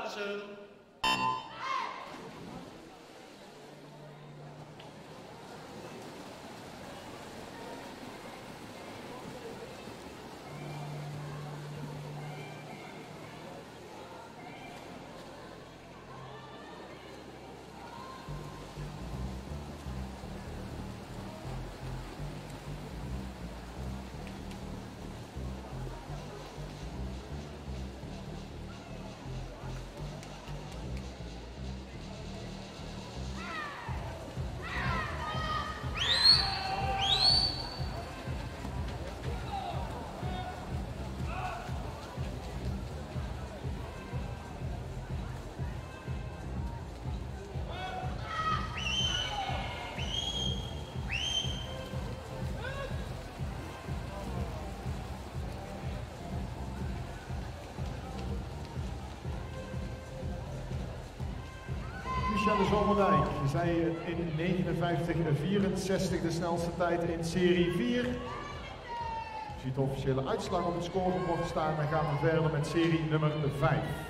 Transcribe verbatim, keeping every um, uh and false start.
ze. Michelle Zomerdijk, zij in negenenvijftig vierenzestig de snelste tijd in serie vier. Je ziet de officiële uitslag op het scorebord staan en gaan we verder met serie nummer vijf.